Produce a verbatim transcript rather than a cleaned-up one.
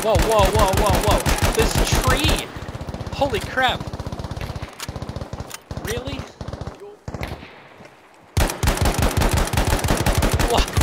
Whoa, whoa, whoa, whoa, whoa. This tree! Holy crap. Really? What?